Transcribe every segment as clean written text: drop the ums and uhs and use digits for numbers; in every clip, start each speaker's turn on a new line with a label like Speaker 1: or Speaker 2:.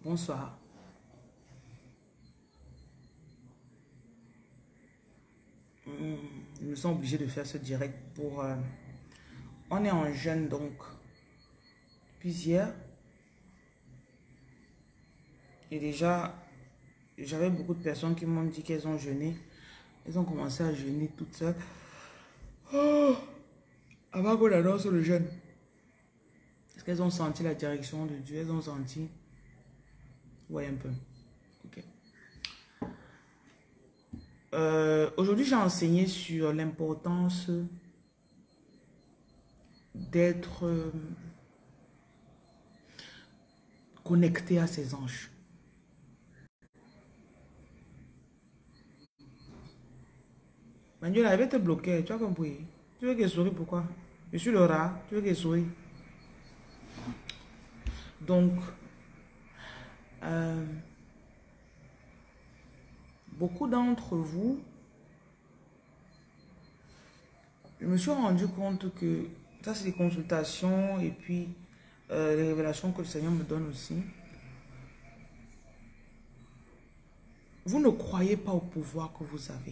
Speaker 1: Bonsoir. Nous sommes obligés de faire ce direct pour... on est en jeûne donc. Puis hier, et déjà, j'avais beaucoup de personnes qui m'ont dit qu'elles ont jeûné. Elles ont commencé à jeûner toutes seules. Oh, avant qu'on annonce le jeûne. Est-ce qu'elles ont senti la direction de Dieu? Elles ont senti... Ouais, un peu. Ok. Aujourd'hui, j'ai enseigné sur l'importance d'être connecté à ses anges. Manuel, elle va te bloquer, tu as compris? Tu veux qu'elle sourie, pourquoi? Je suis le rat, tu veux qu'elle sourie? Donc, beaucoup d'entre vous, je me suis rendu compte que ça c'est des consultations et puis les révélations que le Seigneur me donne aussi. Vous ne croyez pas au pouvoir que vous avez.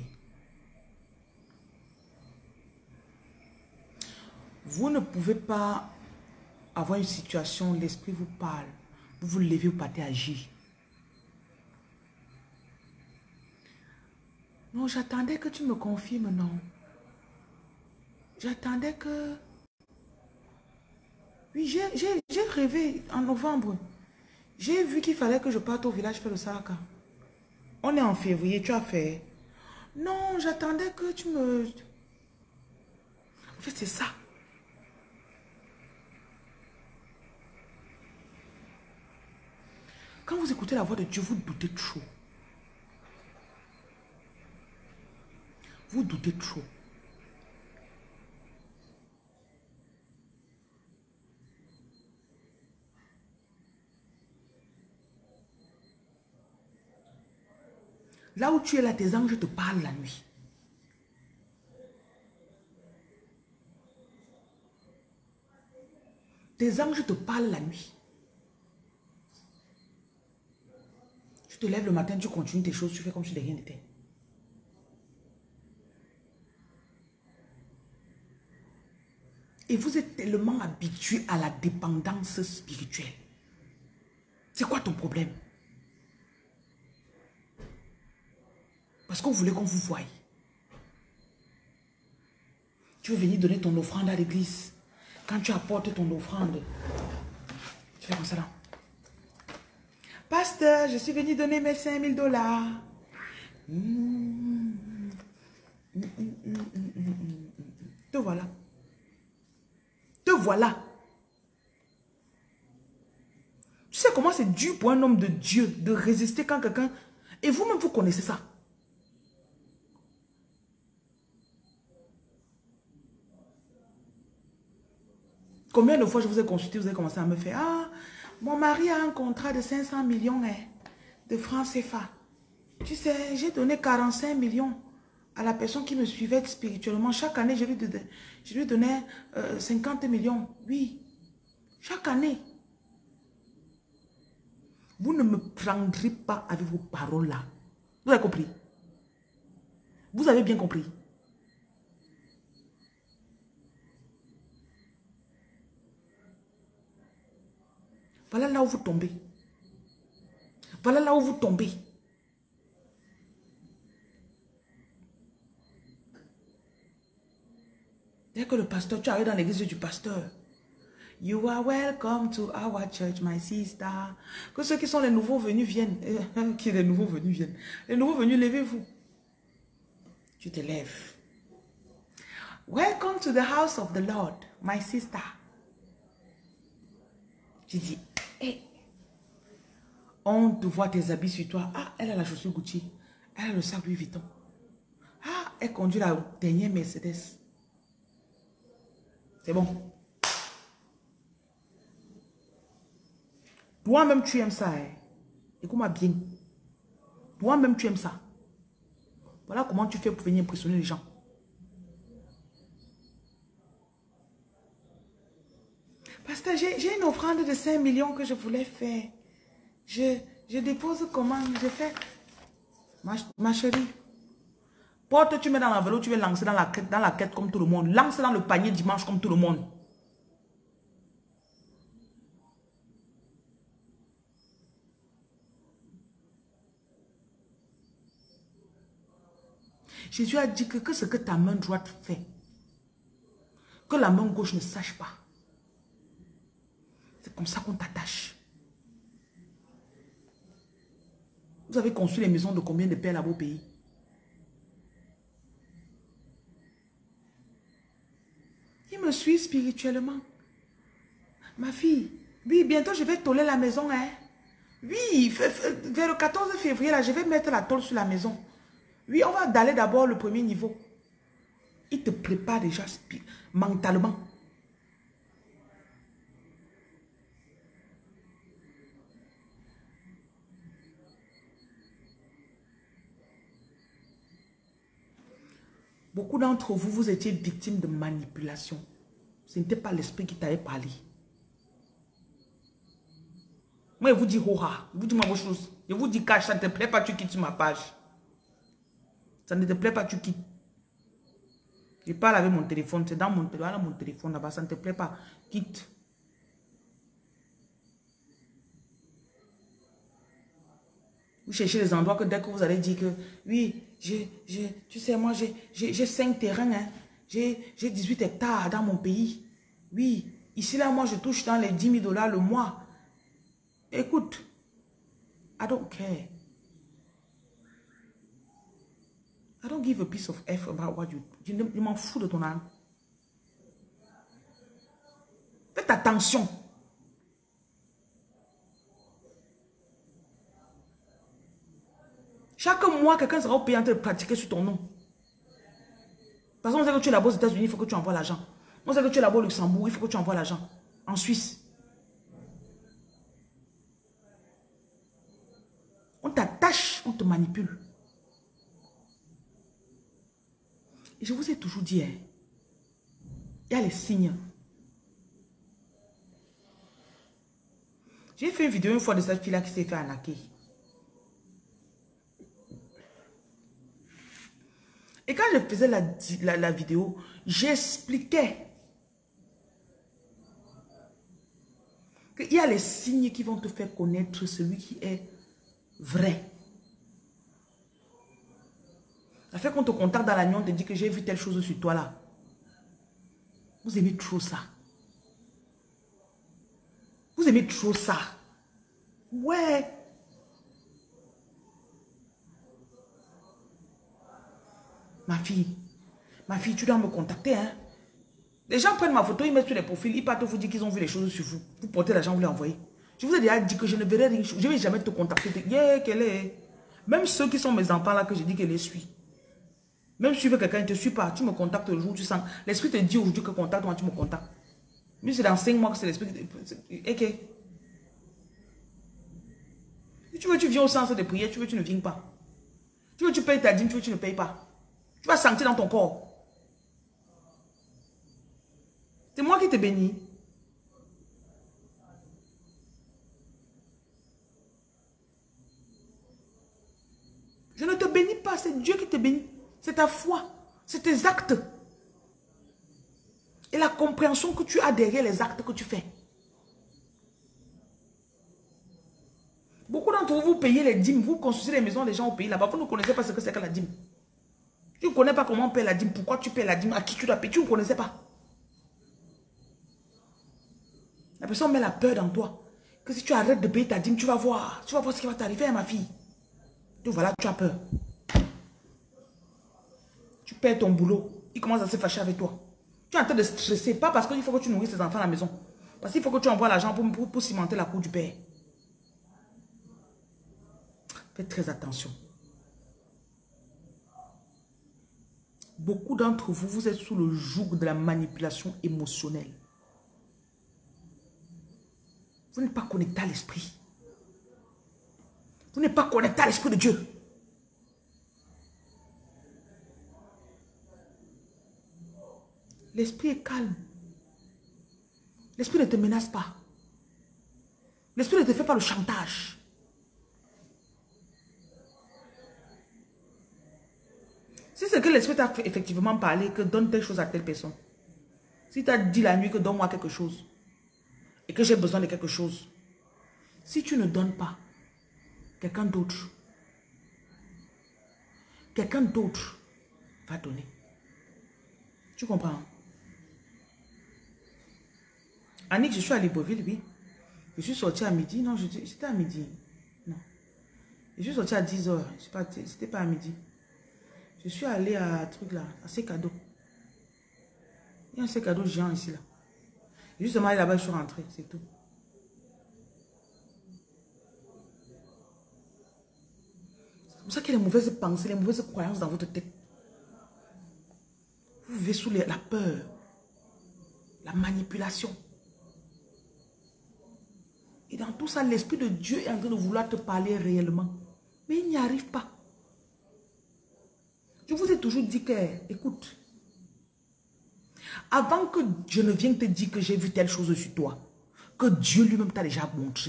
Speaker 1: Vous ne pouvez pas avoir une situation, l'esprit vous parle, vous vous levez, vous partez agir. Non, j'attendais que tu me confirmes, non. J'attendais que... Oui, j'ai rêvé en novembre. J'ai vu qu'il fallait que je parte au village faire le saraka. On est en février, tu as fait. Non, j'attendais que tu me... En fait, c'est ça. Quand vous écoutez la voix de Dieu, vous doutez trop. Vous doutez trop. Là où tu es là, tes anges te parlent la nuit. Tes anges te parlent la nuit. Tu te lèves le matin, tu continues tes choses, tu fais comme si de rien n'était. Et vous êtes tellement habitué à la dépendance spirituelle. C'est quoi ton problème? Parce qu'on voulait qu'on vous voie. Tu veux venir donner ton offrande à l'église. Quand tu apportes ton offrande, tu fais comme ça là. Pasteur, je suis venu donner mes $5000. Te voilà. Te voilà. Tu sais comment c'est dur pour un homme de Dieu de résister quand quelqu'un... Et vous-même, vous connaissez ça. Combien de fois je vous ai consulté, vous avez commencé à me faire, ah, mon mari a un contrat de 500 millions de francs CFA. Tu sais, j'ai donné 45 millions à la personne qui me suivait spirituellement. Chaque année, je lui donnais 50 millions. Oui, chaque année. Vous ne me prendrez pas avec vos paroles là. Vous avez compris? Vous avez bien compris? Voilà là où vous tombez. Voilà là où vous tombez. Dès que le pasteur, tu arrives dans l'église du pasteur. You are welcome to our church, my sister. Que ceux qui sont les nouveaux venus viennent. Qui les nouveaux venus viennent. Les nouveaux venus, levez-vous. Tu te lèves. Welcome to the house of the Lord, my sister. Tu dis, hey, on te voit tes habits sur toi. Ah, elle a la chaussure Gucci. Elle a le sac Louis Vuitton. Ah, elle conduit la dernière Mercedes. C'est bon. Toi-même, tu aimes ça. Hein? Écoute-moi bien. Toi-même, tu aimes ça. Voilà comment tu fais pour venir impressionner les gens. Pasteur, j'ai une offrande de 5 millions que je voulais faire. Je dépose comment? Je fais... Ma chérie, porte, tu mets dans l'enveloppe, tu veux lancer dans la quête comme tout le monde. Lance dans le panier dimanche comme tout le monde. Jésus a dit que ce que ta main droite fait, que la main gauche ne sache pas. C'est comme ça qu'on t'attache. Vous avez construit les maisons de combien de pères à vos pays? Il me suit spirituellement. Ma fille, oui, bientôt je vais toller la maison. Hein? Oui, vers le 14 février, là, je vais mettre la tôle sur la maison. Oui, on va aller d'abord le premier niveau. Il te prépare déjà mentalement. Beaucoup d'entre vous, vous étiez victime de manipulation. Ce n'était pas l'esprit qui t'avait parlé. Moi, je vous dis hoha, je vous dis ma bonne chose. Je vous dis cash, ça ne te plaît pas, tu quittes sur ma page. Ça ne te plaît pas, tu quittes. Je parle avec mon téléphone, c'est dans mon téléphone là-bas, ça ne te plaît pas, quitte. Vous cherchez les endroits que dès que vous allez dire que oui, tu sais, moi j'ai 5 terrains, hein. J'ai 18 hectares dans mon pays. Oui, ici là, moi je touche dans les 10 000 $ le mois. Écoute, I don't care. I don't give a piece of F about what you... Je m'en fous de ton âme. Faites attention. Chaque mois, quelqu'un sera payé en train de pratiquer sur ton nom. Parce qu'on sait que tu es là-bas aux États-Unis, il faut que tu envoies l'argent. On sait que tu es là-bas au Luxembourg, il faut que tu envoies l'argent. En Suisse. On t'attache, on te manipule. Et je vous ai toujours dit, hein, il y a les signes. J'ai fait une vidéo une fois de cette fille-là qui s'est fait arnaquer. Et quand je faisais la vidéo, j'expliquais qu'il y a les signes qui vont te faire connaître celui qui est vrai. Ça fait qu'on te contacte dans la nuit, on te dit que j'ai vu telle chose sur toi là. Vous aimez trop ça. Vous aimez trop ça. Ouais. Ma fille, tu dois me contacter, hein. Les gens prennent ma photo, ils mettent sur les profils, ils partent vous dire qu'ils ont vu les choses sur vous. Vous portez l'argent, vous les envoyez. Je vous ai déjà dit que je ne verrai rien, je ne vais jamais te contacter. Yeah, qu'elle est. Même ceux qui sont mes enfants là, que je dis qu'elle les suit. Même si tu veux quelqu'un, ne te suit pas, tu me contactes le jour où tu sens. L'esprit te dit aujourd'hui que contacte-moi, tu me contactes. Mais c'est dans 5 mois que c'est l'esprit. Ok. Si tu veux, tu viens au sens de prière, tu veux, tu ne viens pas. Tu veux, tu payes ta dîme, tu veux, tu ne payes pas. Tu vas sentir dans ton corps. C'est moi qui te bénis. Je ne te bénis pas, c'est Dieu qui te bénit. C'est ta foi, c'est tes actes. Et la compréhension que tu as derrière les actes que tu fais. Beaucoup d'entre vous, vous payez les dîmes, vous construisez les maisons des gens au pays là-bas. Vous ne connaissez pas ce que c'est que la dîme. Tu ne connais pas comment on paie la dîme, pourquoi tu paies la dîme, à qui tu dois payer, tu ne connaissais pas. La personne met la peur dans toi. Que si tu arrêtes de payer ta dîme, tu vas voir ce qui va t'arriver, ma fille. Donc voilà, tu as peur. Tu perds ton boulot, il commence à se fâcher avec toi. Tu es en train de stresser, pas parce qu'il faut que tu nourrisses tes enfants à la maison. Parce qu'il faut que tu envoies l'argent pour cimenter la cour du père. Faites très attention. Beaucoup d'entre vous, vous êtes sous le joug de la manipulation émotionnelle. Vous n'êtes pas connecté à l'esprit. Vous n'êtes pas connecté à l'esprit de Dieu. L'esprit est calme. L'esprit ne te menace pas. L'esprit ne te fait pas le chantage. c'est que l'esprit t'a effectivement parlé que donne telle chose à telle personne, si tu as dit la nuit que donne-moi quelque chose et que j'ai besoin de quelque chose, si tu ne donnes pas, quelqu'un d'autre va donner. Tu comprends? Annick, je suis à Libreville, oui. Je suis sortie à midi. Non, c'était à midi. Non. Je suis sortie à 10h. C'était pas à midi. Je suis allée à truc là, à ces cadeaux. Il y a un ces cadeaux géant ici là. Justement, là-bas, je suis rentrée, c'est tout. C'est pour ça qu'il y a les mauvaises pensées, les mauvaises croyances dans votre tête. Vous vivez sous la peur, la manipulation. Et dans tout ça, l'Esprit de Dieu est en train de vouloir te parler réellement. Mais il n'y arrive pas. Je vous ai toujours dit que, écoute, avant que je ne vienne te dire que j'ai vu telle chose sur toi, que Dieu lui-même t'a déjà montré.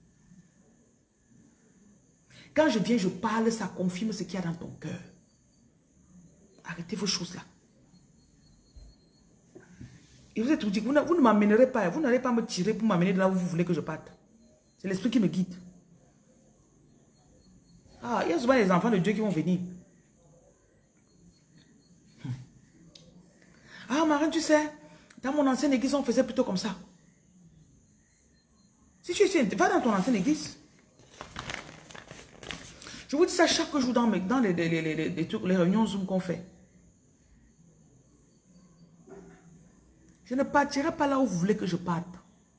Speaker 1: Quand je viens, je parle, ça confirme ce qu'il y a dans ton cœur. Arrêtez vos choses-là. Et vous êtes tout dit, vous ne m'amènerez pas, vous n'allez pas me tirer pour m'amener de là où vous voulez que je parte. C'est l'esprit qui me guide. Ah, il y a souvent les enfants de Dieu qui vont venir. Ah, Marine, tu sais, dans mon ancienne église, on faisait plutôt comme ça. Si tu vas dans ton ancienne église. Je vous dis ça chaque jour dans les réunions Zoom qu'on fait. Je ne partirai pas là où vous voulez que je parte.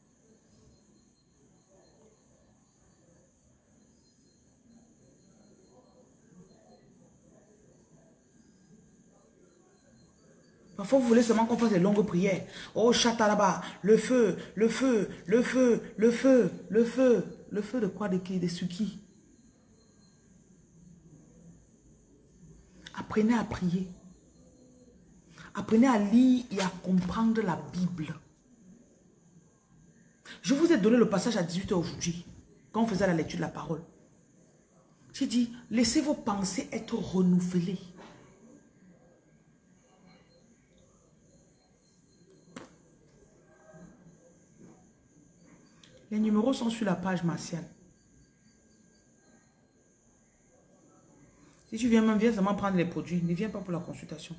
Speaker 1: Parfois, vous voulez seulement qu'on fasse des longues prières. Oh, chata là-bas, le feu, le feu, le feu, le feu, le feu. Le feu de quoi? De qui? De sur qui? Apprenez à prier. Apprenez à lire et à comprendre la Bible. Je vous ai donné le passage à 18h aujourd'hui, quand on faisait la lecture de la parole. J'ai dit, laissez vos pensées être renouvelées. Les numéros sont sur la page Martial. Si tu viens seulement prendre les produits, ne viens pas pour la consultation.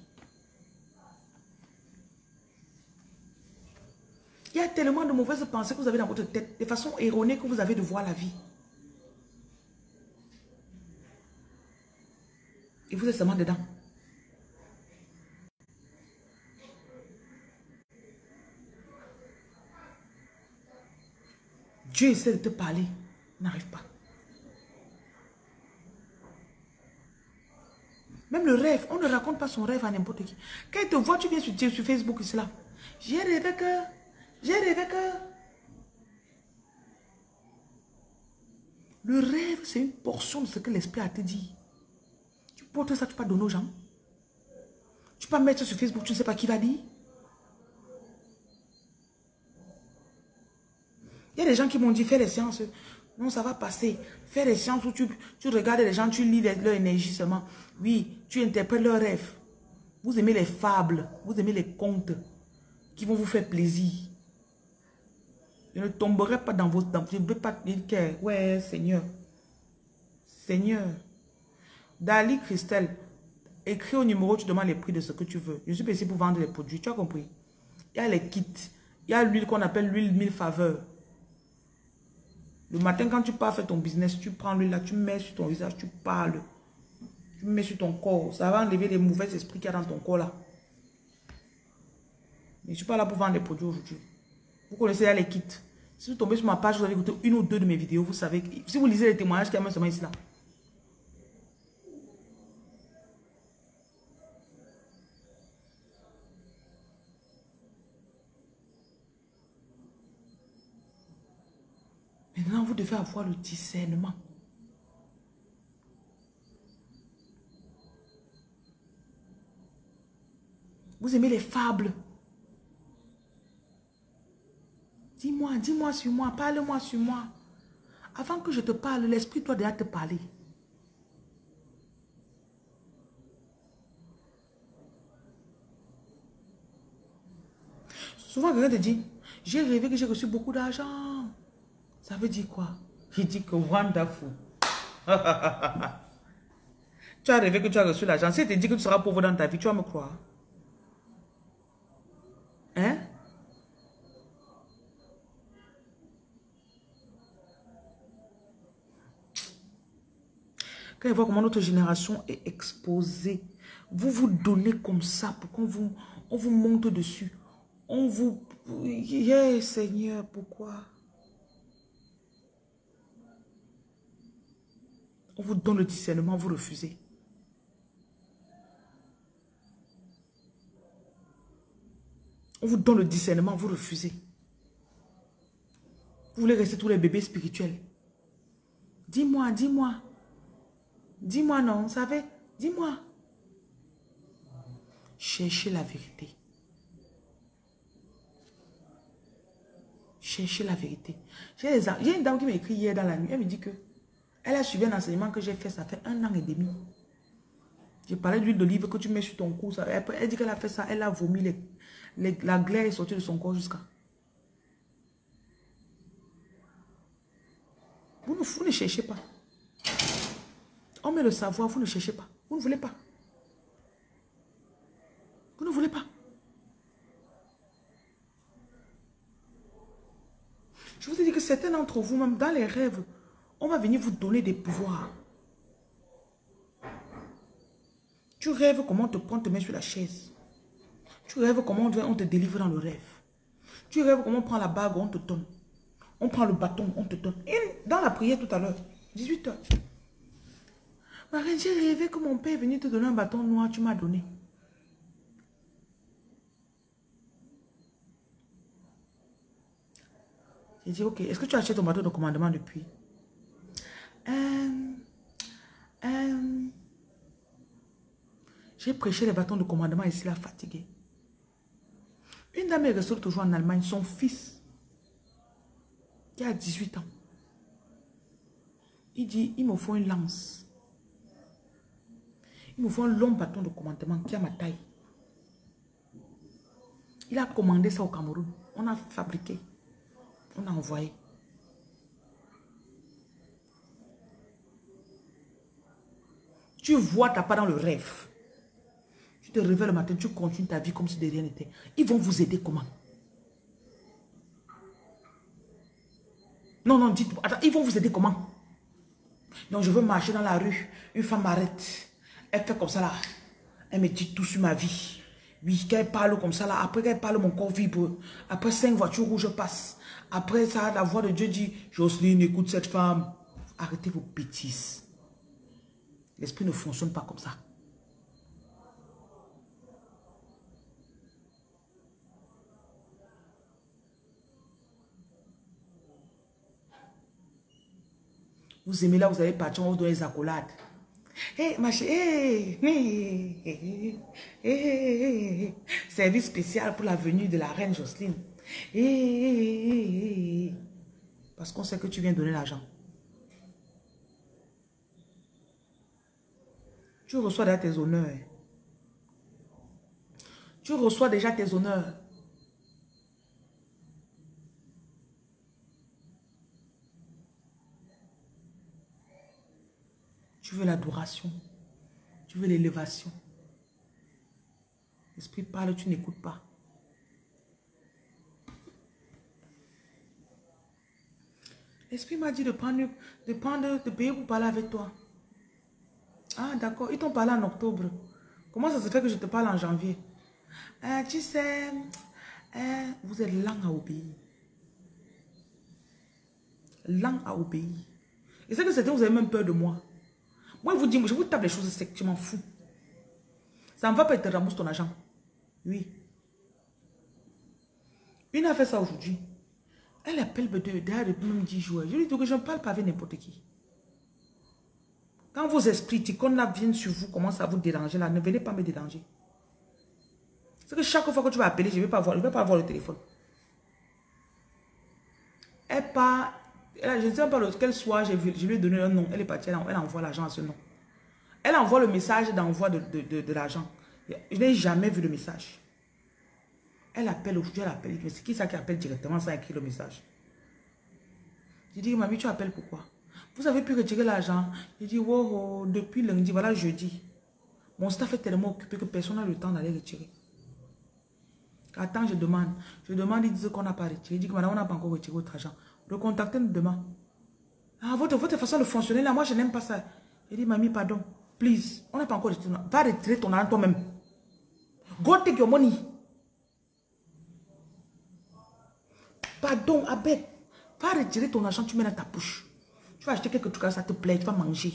Speaker 1: Il y a tellement de mauvaises pensées que vous avez dans votre tête, de façon erronée que vous avez de voir la vie. Et vous êtes seulement dedans. Dieu essaie de te parler, il n'arrive pas. Même le rêve, on ne raconte pas son rêve à n'importe qui. Quand il te voit, tu viens sur Facebook, c'est là. J'ai rêvé que... Le rêve, c'est une portion de ce que l'esprit a te dit. Tu portes ça, tu peux donner aux gens. Tu peux mettre ça sur Facebook, tu ne sais pas qui va dire. Il y a des gens qui m'ont dit, fais les séances. Non, ça va passer. Fais les séances où tu regardes les gens, tu lis leur énergie seulement. Oui, tu interprètes leurs rêves. Vous aimez les fables, vous aimez les contes qui vont vous faire plaisir. Je ne tomberai pas dans vos... Je ne peux pas dire que... Ouais, Seigneur. Seigneur. Dali Christelle, écris au numéro, tu demandes les prix de ce que tu veux. Je suis ici pour vendre les produits, tu as compris? Il y a les kits. Il y a l'huile qu'on appelle l'huile 1000 faveurs. Le matin, quand tu pars faire ton business, tu prends l'huile là, tu mets sur ton visage, tu parles. Tu mets sur ton corps. Ça va enlever les mauvais esprits qu'il y a dans ton corps là. Mais je ne suis pas là pour vendre les produits aujourd'hui. Vous connaissez là les kits. Si vous tombez sur ma page, vous avez écouté une ou deux de mes vidéos, vous savez. Si vous lisez les témoignages qu'il y a même seulement ici là. Maintenant, vous devez avoir le discernement. Vous aimez les fables. Dis-moi sur moi, parle-moi sur moi. Avant que je te parle, l'esprit doit déjà te parler. Souvent, quelqu'un te dit, j'ai rêvé que j'ai reçu beaucoup d'argent. Ça veut dire quoi? Il dit que wonderful. Tu as rêvé que tu as reçu l'argent. Si tu te dis que tu seras pauvre dans ta vie, tu vas me croire. Hein? Quand il voit comment notre génération est exposée, vous vous donnez comme ça pour on vous monte dessus. On vous... Yeah, Seigneur, pourquoi? On vous donne le discernement, vous refusez. On vous donne le discernement, vous refusez. Vous voulez rester tous les bébés spirituels. Dis-moi, dis-moi. Dis-moi non, vous savez, dis-moi. Cherchez la vérité. Cherchez la vérité. J'ai une dame qui m'a écrit hier dans la nuit. Elle me dit que elle a suivi un enseignement que j'ai fait, ça fait 1 an et demi. J'ai parlé d'huile d'olive que tu mets sur ton cou. Elle dit qu'elle a fait ça, elle a vomi, la glaire est sortie de son corps jusqu'à. Vous ne cherchez pas. On met le savoir, vous ne cherchez pas. Vous ne voulez pas. Vous ne voulez pas. Je vous ai dit que certains d'entre vous, même dans les rêves, on va venir vous donner des pouvoirs. Tu rêves comment on te prend, te met sur la chaise. Tu rêves comment on te délivre dans le rêve. Tu rêves comment on prend la bague, on te donne. On prend le bâton, on te donne. Et dans la prière tout à l'heure, 18h. Marie, j'ai rêvé que mon père est venu te donner un bâton noir, tu m'as donné. J'ai dit, ok, est-ce que tu as acheté ton bâton de commandement depuis? J'ai prêché les bâtons de commandement ici, là, fatigué. Une dame est restée toujours en Allemagne, son fils, qui a 18 ans. Il dit, il me faut une lance. Il me faut un long bâton de commandement qui a ma taille. Il a commandé ça au Cameroun. On a fabriqué. On a envoyé. Tu vois ta part dans le rêve. Tu te réveilles le matin, tu continues ta vie comme si de rien n'était. Ils vont vous aider comment? Non, non, dites-moi. Attends, ils vont vous aider comment? Donc, je veux marcher dans la rue. Une femme m'arrête. Elle fait comme ça là. Elle me dit tout sur ma vie. Oui, qu'elle parle comme ça là. Après qu'elle parle, mon corps vibre. Après 5 voitures rouges passent. Après ça, la voix de Dieu dit, Jocelyne, écoute cette femme. Arrêtez vos bêtises. L'esprit ne fonctionne pas comme ça. Vous aimez là, vous allez partir, on vous donne les accolades. Hé, ma chérie, service spécial pour la venue de la reine Jocelyne. Parce qu'on sait que tu viens donner l'argent. Tu reçois déjà tes honneurs. Tu reçois déjà tes honneurs. Tu veux l'adoration. Tu veux l'élévation. L'esprit parle, tu n'écoutes pas. L'esprit m'a dit de payer pour parler avec toi. Ah, d'accord. Ils t'ont parlé en octobre. Comment ça se fait que je te parle en janvier? Tu sais, vous êtes lent à obéir. Lent à obéir. Et c'est que certains, vous avez même peur de moi. Moi, je vous dis, je vous tape les choses secs, je m'en fous. Ça ne va pas être rembourse ton argent. Oui. Une a fait ça aujourd'hui. Elle appelle derrière depuis même 10 jours. Je lui dis que je ne parle pas avec n'importe qui. Quand vos esprits ticons là viennent sur vous, commencent à vous déranger là, ne venez pas me déranger. C'est que chaque fois que tu vas appeler, je ne vais pas avoir le téléphone. Elle part. Je ne sais pas quel soir je lui ai donné un nom. Elle est partie, elle envoie l'argent à ce nom. Elle envoie le message d'envoi de l'argent. Je n'ai jamais vu le message. Elle appelle aujourd'hui, elle appelle. Mais c'est qui ça qui appelle directement sans écrire le message? J'ai dit, mamie, tu appelles pourquoi? Vous avez pu retirer l'argent? J'ai dit, wow, depuis lundi, voilà jeudi. Mon staff est tellement occupé que personne n'a le temps d'aller retirer. Attends, je demande. Je demande, ils disent qu'on n'a pas retiré. Je dis que madame, on n'a pas encore retiré votre argent. Recontactez-nous demain. Ah, votre façon de fonctionner là, moi je n'aime pas ça. J'ai dit, mamie, pardon. Please, on n'a pas encore retiré. Va retirer ton argent toi-même. Go take your money. Pardon, Abed. Va retirer ton argent, tu mets dans ta poche. Tu vas acheter quelque chose, ça te plaît, tu vas manger.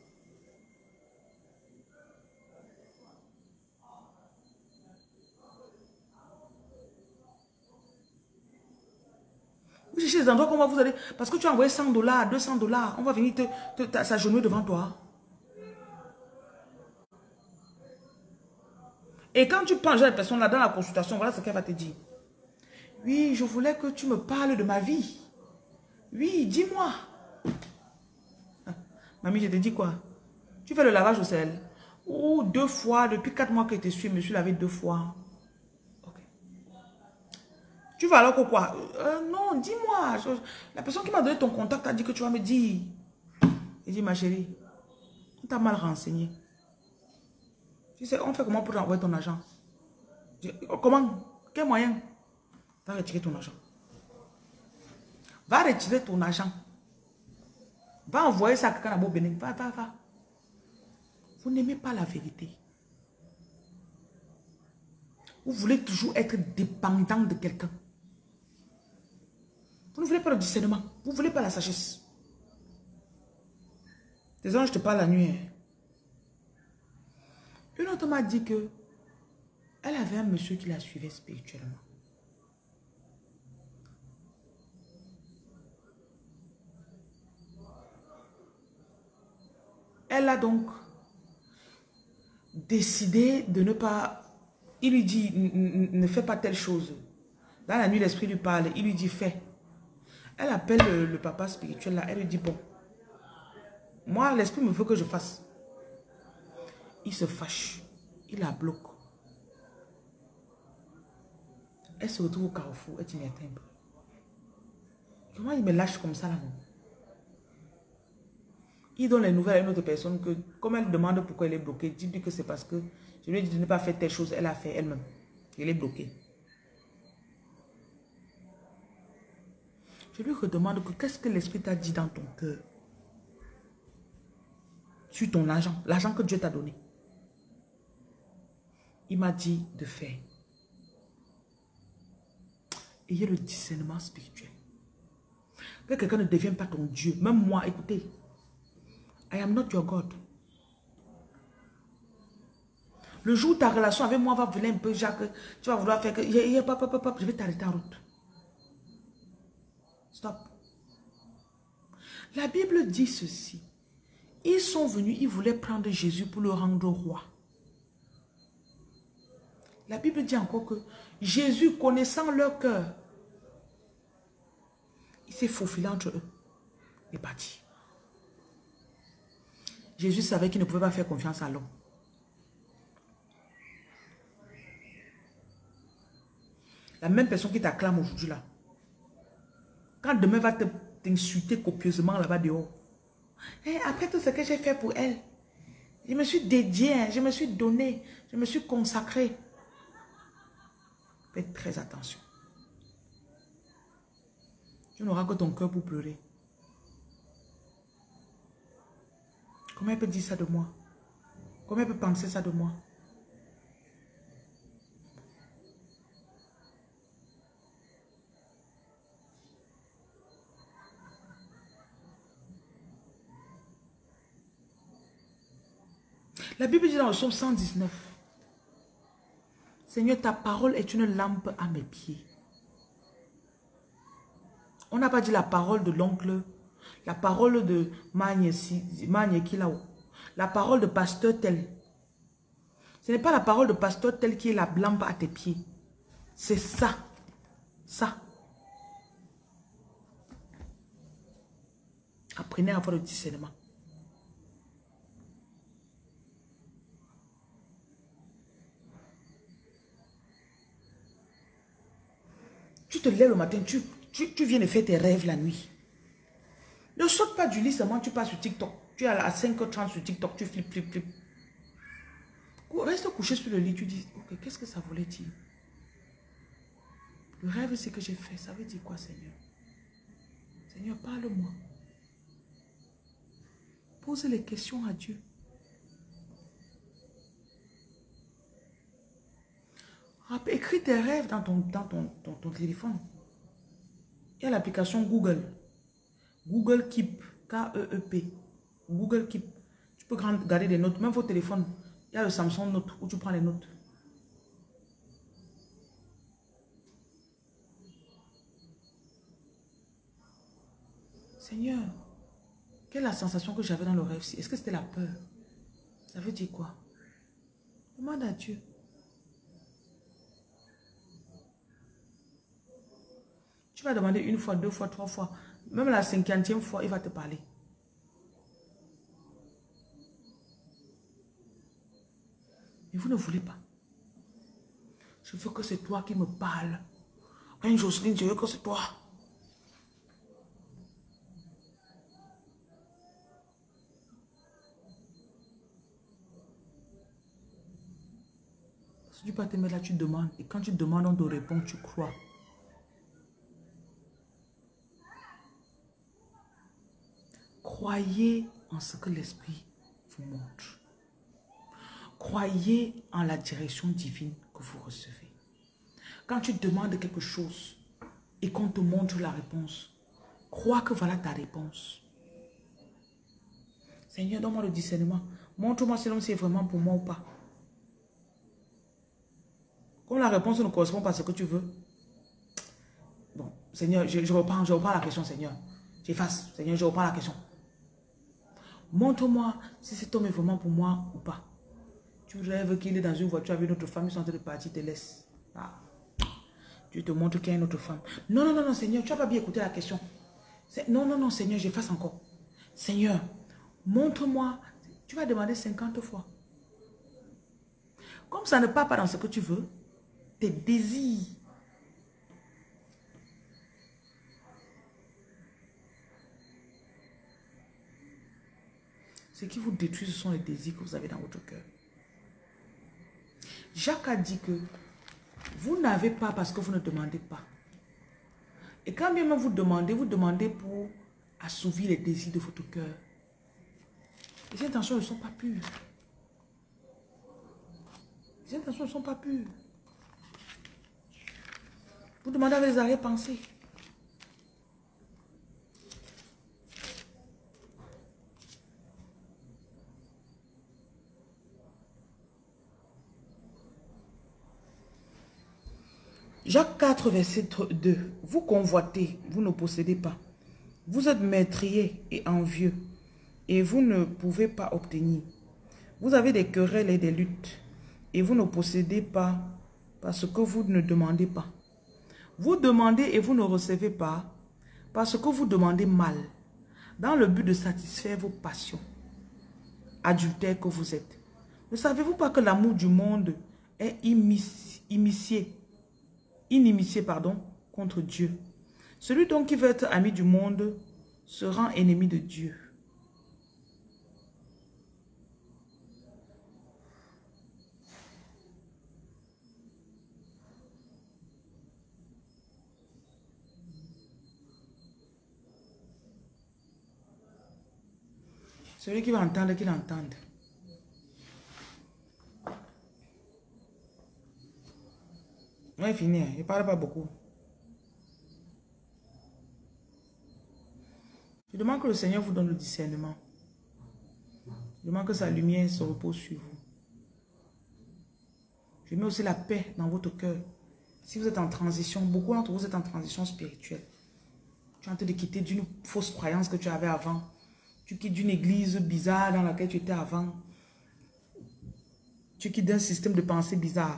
Speaker 1: Vous cherchez des endroits comment vous allez. Parce que tu as envoyé $100, $200, on va venir s'agenouiller devant toi. Et quand tu penses à la personne là dans la consultation, voilà ce qu'elle va te dire. Oui, je voulais que tu me parles de ma vie. Oui, dis-moi. Mamie, je te dis quoi? Tu fais le lavage au sel. Ou 2 fois, depuis 4 mois que je te suis, je me suis lavé 2 fois. Ok. Tu vas alors que quoi? Non, dis-moi. La personne qui m'a donné ton contact a dit que tu vas me dire. Il dit, ma chérie, on t'a mal renseigné. Tu sais, on fait comment pour envoyer ton argent? Comment? Quel moyen? Va retirer ton argent. Va retirer ton argent. Va envoyer ça à quelqu'un à Bénin. Va. Vous n'aimez pas la vérité. Vous voulez toujours être dépendant de quelqu'un. Vous ne voulez pas le discernement. Vous ne voulez pas la sagesse. Désolé, je te parle la nuit. Une autre m'a dit que elle avait un monsieur qui la suivait spirituellement. Elle a donc décidé de ne pas... Il lui dit, ne fais pas telle chose. Dans la nuit, l'esprit lui parle. Il lui dit, fais. Elle appelle le papa spirituel là. Elle lui dit, bon, moi, l'esprit me veut que je fasse. Il se fâche. Il la bloque. Elle se retrouve au carrefour. Elle dit, mais attends un peu. Comment il me lâche comme ça là, non? Il donne les nouvelles à une autre personne que, comme elle demande pourquoi elle est bloquée, dit que c'est parce que je lui ai dit de ne pas faire telle chose, elle a fait elle-même. Elle est bloquée. Je lui redemande que qu'est-ce que l'esprit t'a dit dans ton cœur sur ton argent, l'argent que Dieu t'a donné. Il m'a dit de faire. Ayez le discernement spirituel. Que quelqu'un ne devienne pas ton Dieu. Même moi, écoutez. I am not your God. Le jour où ta relation avec moi va venir un peu, Jacques, tu vas vouloir faire que... Je vais t'arrêter en route. Stop. La Bible dit ceci. Ils sont venus, ils voulaient prendre Jésus pour le rendre roi. La Bible dit encore que Jésus, connaissant leur cœur, il s'est faufilé entre eux. Il est parti. Jésus savait qu'il ne pouvait pas faire confiance à l'homme. La même personne qui t'acclame aujourd'hui là. Quand demain va t'insulter copieusement là-bas dehors. Et après tout ce que j'ai fait pour elle, je me suis dédié, je me suis donné, je me suis consacré. Faites très attention. Tu n'auras que ton cœur pour pleurer. Comment elle peut dire ça de moi? Comment elle peut penser ça de moi? La Bible dit dans le psaume 119, Seigneur, ta parole est une lampe à mes pieds. On n'a pas dit la parole de l'oncle, la parole de Magne là-haut, la parole de pasteur tel. Ce n'est pas la parole de pasteur tel qui est la lampe à tes pieds. C'est ça. Ça. Apprenez à avoir le discernement. te lèves le matin, tu viens de faire tes rêves la nuit. Ne saute pas du lit seulement, tu passes sur TikTok. Tu es à 5h30 sur TikTok, tu flippes. Reste couché sur le lit, tu dis, ok, qu'est-ce que ça voulait dire? Le rêve, c'est que j'ai fait. Ça veut dire quoi, Seigneur? Seigneur, parle-moi. Pose les questions à Dieu. Écris tes rêves dans ton téléphone. Il y a l'application Google. Google Keep. K-E-E-P. Google Keep. Tu peux garder des notes. Même vos téléphones. Il y a le Samsung Note où tu prends les notes. Seigneur, quelle est la sensation que j'avais dans le rêve? Est-ce que c'était la peur? Ça veut dire quoi? Demande à Dieu. Tu vas demander une fois, deux fois, trois fois. Même la 50e fois, il va te parler. Mais vous ne voulez pas. Je veux que c'est toi qui me parles. Reine Jocelyne, je veux que c'est toi. Si tu peux te mettre là, tu demandes. Et quand tu demandes, on te répond, tu crois. Croyez en ce que l'Esprit vous montre. Croyez en la direction divine que vous recevez. Quand tu demandes quelque chose et qu'on te montre la réponse, crois que voilà ta réponse. Seigneur, donne-moi le discernement. Montre-moi si c'est vraiment pour moi ou pas. Comme la réponse ne correspond pas à ce que tu veux. Bon, Seigneur, je reprends la question, Seigneur. J'efface, Seigneur, je reprends la question. Montre-moi si cet homme est vraiment pour moi ou pas. Tu rêves qu'il est dans une voiture avec une autre femme, ils sont en train de partir, te laisse. Ah. Dieu te montre qu'il y a une autre femme. Non, Seigneur, tu n'as pas bien écouté la question. Non, Seigneur, j'efface encore. Seigneur, montre-moi. Tu vas demander 50 fois. Comme ça ne part pas dans ce que tu veux, tes désirs. Ce qui vous détruit, ce sont les désirs que vous avez dans votre cœur. Jacques a dit que vous n'avez pas parce que vous ne demandez pas. Et quand bien même vous demandez pour assouvir les désirs de votre cœur. Et ces intentions ne sont pas pures. Ces intentions ne sont pas pures. Vous demandez avec les arrière-pensées. Jacques 4, verset 2. Vous convoitez, vous ne possédez pas. Vous êtes meurtriers et envieux, et vous ne pouvez pas obtenir. Vous avez des querelles et des luttes, et vous ne possédez pas parce que vous ne demandez pas. Vous demandez et vous ne recevez pas parce que vous demandez mal, dans le but de satisfaire vos passions. Adultères que vous êtes. Ne savez-vous pas que l'amour du monde est inimitié contre Dieu? Celui donc qui veut être ami du monde se rend ennemi de Dieu. Celui qui va entendre, qu'il entende. On est fini, il ne parle pas beaucoup. Je demande que le Seigneur vous donne le discernement. Je demande que sa lumière se repose sur vous. Je mets aussi la paix dans votre cœur. Si vous êtes en transition, beaucoup d'entre vous êtes en transition spirituelle. Tu es en train de quitter d'une fausse croyance que tu avais avant. Tu quittes d'une église bizarre dans laquelle tu étais avant. Tu quittes d'un système de pensée bizarre.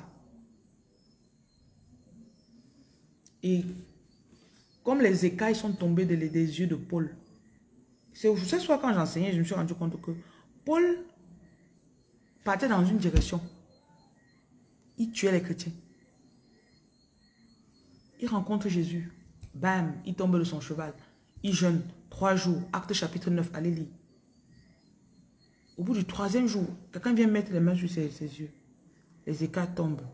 Speaker 1: Et comme les écailles sont tombées des yeux de Paul. Ce soir quand j'enseignais, je me suis rendu compte que Paul partait dans une direction. Il tuait les chrétiens. Il rencontre Jésus. Bam, il tombe de son cheval. Il jeûne 3 jours. Acte chapitre 9, allez lire. Au bout du 3e jour, quelqu'un vient mettre les mains sur ses yeux. Les écarts tombent.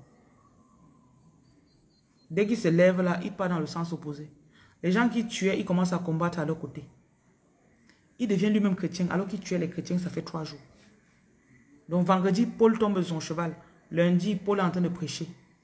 Speaker 1: Dès qu'il se lève là, il part dans le sens opposé. Les gens qui tuaient, ils commencent à combattre à leur côté. Il devient lui-même chrétien, alors qu'il tuait les chrétiens, ça fait 3 jours. Donc vendredi, Paul tombe de son cheval. Lundi, Paul est en train de prêcher.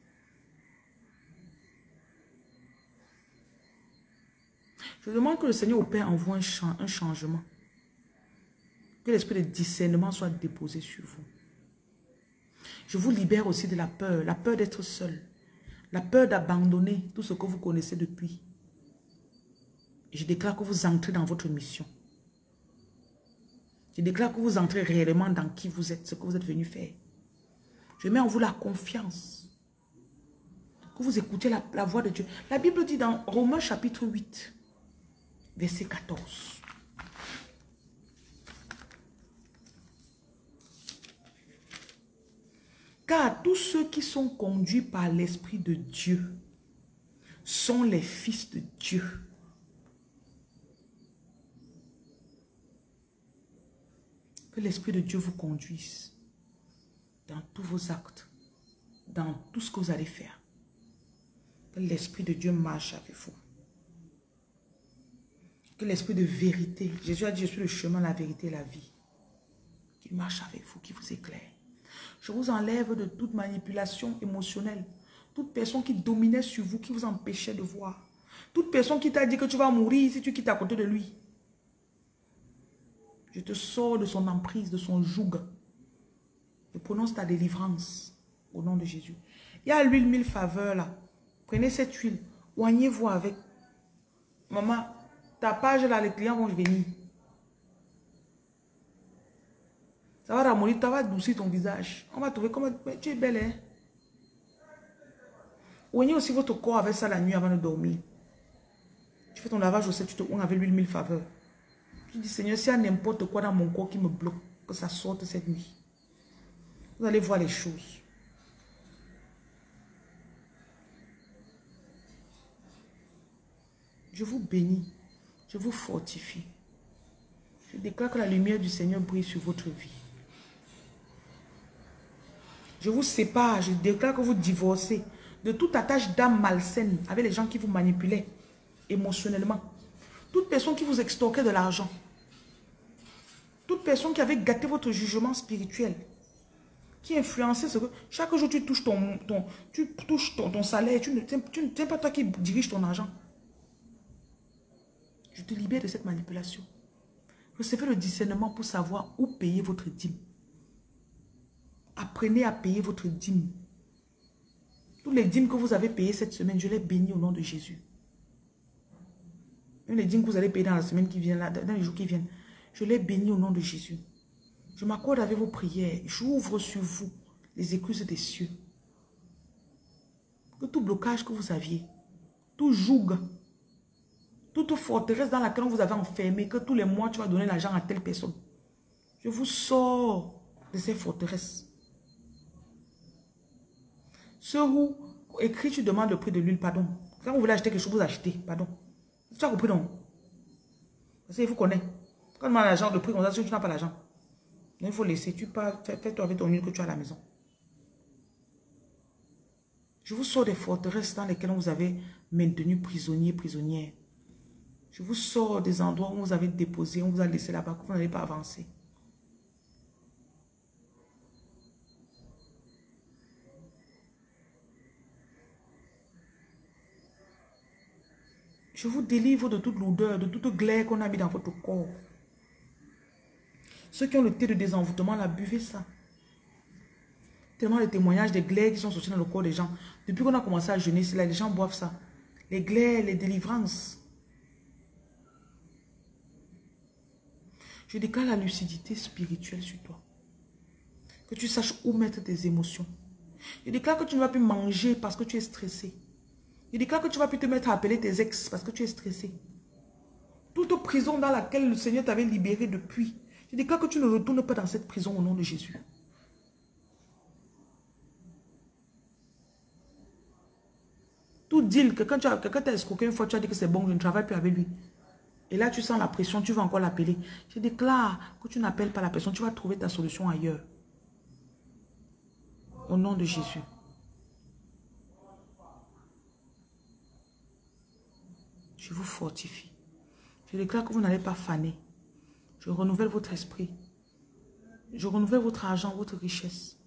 Speaker 1: Je demande que le Seigneur au Père envoie un changement. Que l'esprit de discernement soit déposé sur vous. Je vous libère aussi de la peur d'être seul, la peur d'abandonner tout ce que vous connaissez depuis. Je déclare que vous entrez dans votre mission. Je déclare que vous entrez réellement dans qui vous êtes, ce que vous êtes venu faire. Je mets en vous la confiance. Que vous écoutez la voix de Dieu. La Bible dit dans Romains chapitre 8, verset 14. Car tous ceux qui sont conduits par l'Esprit de Dieu sont les fils de Dieu. Que l'Esprit de Dieu vous conduise dans tous vos actes, dans tout ce que vous allez faire. Que l'Esprit de Dieu marche avec vous. Que l'Esprit de vérité, Jésus a dit, je suis le chemin, la vérité et la vie. Qu'il marche avec vous, qu'il vous éclaire. Je vous enlève de toute manipulation émotionnelle. Toute personne qui dominait sur vous, qui vous empêchait de voir. Toute personne qui t'a dit que tu vas mourir si tu quittes à côté de lui. Je te sors de son emprise, de son joug. Je prononce ta délivrance au nom de Jésus. Il y a l'huile 1000 faveurs là. Prenez cette huile. Oignez-vous avec. Maman, ta page là, les clients vont venir. Ça va ramollir, ça va adoucir ton visage. On va trouver comment tu es belle. Hein? Oignez aussi votre corps avec ça la nuit avant de dormir. Tu fais ton lavage au sel, tu te oignes avec l'huile 1000 faveurs. Tu dis, Seigneur, s'il y a n'importe quoi dans mon corps qui me bloque, que ça sorte cette nuit. Vous allez voir les choses. Je vous bénis. Je vous fortifie. Je déclare que la lumière du Seigneur brille sur votre vie. Je vous sépare, je déclare que vous divorcez de toute attache d'âme malsaine avec les gens qui vous manipulaient émotionnellement. Toute personne qui vous extorquait de l'argent. Toute personne qui avait gâté votre jugement spirituel. Qui influençait ce que... Chaque jour, tu touches ton salaire. Tu ne tiens pas toi qui dirige ton argent. Je te libère de cette manipulation. Recevez le discernement pour savoir où payer votre dîme. Apprenez à payer votre dîme. Tous les dîmes que vous avez payés cette semaine, je les bénis au nom de Jésus. Même les dîmes que vous allez payer dans la semaine qui vient, là, dans les jours qui viennent, je les bénis au nom de Jésus. Je m'accorde avec vos prières. J'ouvre sur vous les écluses des cieux. Que tout blocage que vous aviez, tout joug, toute forteresse dans laquelle on vous avait enfermé, que tous les mois tu vas donner l'argent à telle personne. Je vous sors de ces forteresses. Ceux où écrit, tu demandes le prix de l'huile, pardon. Quand vous voulez acheter quelque chose, vous achetez, pardon. Tu as compris, non? Parce qu'il vous connaît. Quand on demande l'argent, le prix, on dit tu n'as pas l'argent. Donc il faut laisser, tu pars, fais-toi avec ton huile que tu as à la maison. Je vous sors des forteresses dans lesquelles on vous avait maintenu prisonnier, prisonnière. Je vous sors des endroits où on vous avait déposé, on vous a laissé là-bas, que vous n'allez pas avancer. Je vous délivre de toute lourdeur, de toute glaire qu'on a mis dans votre corps. Ceux qui ont le thé de désenvoûtement, là, buvez ça. Tellement les témoignages des glaires qui sont sortis dans le corps des gens. Depuis qu'on a commencé à jeûner, là, les gens boivent ça. Les glaires, les délivrances. Je déclare la lucidité spirituelle sur toi. Que tu saches où mettre tes émotions. Je déclare que tu ne vas plus manger parce que tu es stressé. Je déclare que tu ne vas plus te mettre à appeler tes ex parce que tu es stressé. Toute prison dans laquelle le Seigneur t'avait libéré depuis. Je déclare que tu ne retournes pas dans cette prison au nom de Jésus. Tout deal, quelqu'un t'a escroqué une fois, tu as dit que c'est bon, je ne travaille plus avec lui. Et là, tu sens la pression, tu vas encore l'appeler. Je déclare que tu n'appelles pas la personne, tu vas trouver ta solution ailleurs. Au nom de Jésus. Je vous fortifie. Je déclare que vous n'allez pas faner. Je renouvelle votre esprit. Je renouvelle votre argent, votre richesse.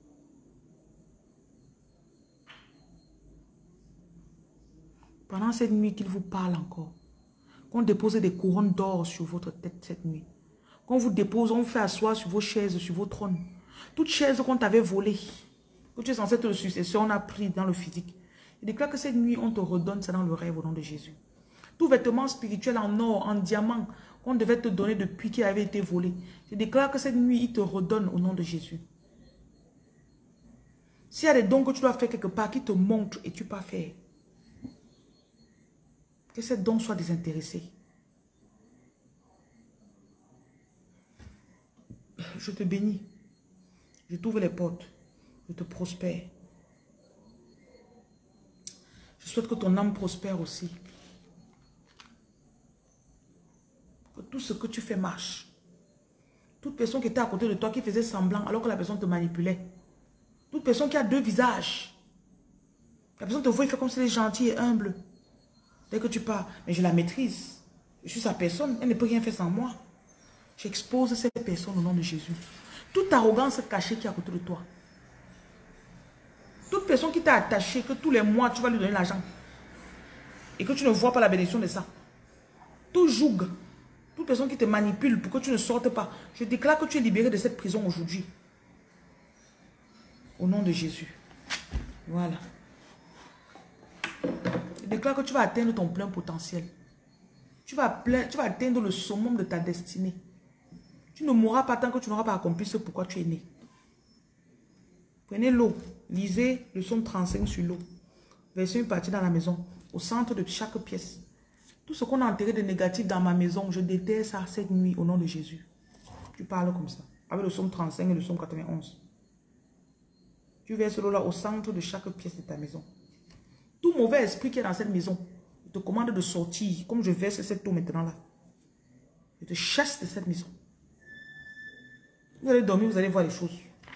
Speaker 1: Pendant cette nuit qu'il vous parle encore. Qu'on dépose des couronnes d'or sur votre tête cette nuit. Qu'on vous dépose, on vous fait asseoir sur vos chaises, sur vos trônes. Toutes chaises qu'on t'avait volées, que tu es censé être le successeur, on a pris dans le physique. Je déclare que cette nuit, on te redonne ça dans le rêve au nom de Jésus. Tout vêtement spirituel en or, en diamant, qu'on devait te donner depuis qu'il avait été volé. Je déclare que cette nuit, il te redonne au nom de Jésus. S'il y a des dons que tu dois faire quelque part, qui te montrent et tu ne peux pas faire. Que ces dons soient désintéressés. Je te bénis. Je t'ouvre les portes. Je te prospère. Je souhaite que ton âme prospère aussi. Que tout ce que tu fais marche. Toute personne qui était à côté de toi, qui faisait semblant alors que la personne te manipulait. Toute personne qui a deux visages. La personne te voit, il fait comme si elle est gentille et humble. Dès que tu pars, mais je la maîtrise. Je suis sa personne, elle ne peut rien faire sans moi. J'expose cette personne au nom de Jésus. Toute arrogance cachée qui est à côté de toi. Toute personne qui t'a attaché, que tous les mois tu vas lui donner l'argent. Et que tu ne vois pas la bénédiction de ça. Tout joug. Toute personne qui te manipule pour que tu ne sortes pas. Je déclare que tu es libéré de cette prison aujourd'hui. Au nom de Jésus. Voilà. Je déclare que tu vas atteindre ton plein potentiel. Tu vas atteindre le summum de ta destinée. Tu ne mourras pas tant que tu n'auras pas accompli ce pourquoi tu es né. Prenez l'eau. Lisez le psaume 35 sur l'eau. Versez une partie dans la maison. Au centre de chaque pièce. Tout ce qu'on a enterré de négatif dans ma maison, je déterre ça cette nuit au nom de Jésus. Tu parles comme ça. Avec le psaume 35 et le psaume 91. Tu verses l'eau là au centre de chaque pièce de ta maison. Tout mauvais esprit qui est dans cette maison, je te commande de sortir, comme je verse cette eau maintenant là. Je te chasse de cette maison. Vous allez dormir, vous allez voir les choses.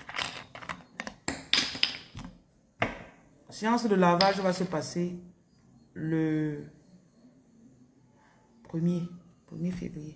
Speaker 1: La séance de lavage va se passer le 1er février.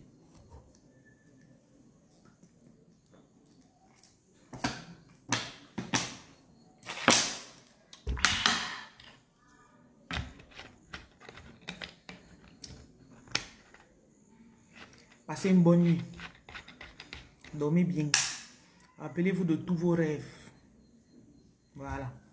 Speaker 1: Passez une bonne nuit. Dormez bien. Rappelez-vous de tous vos rêves. Voilà.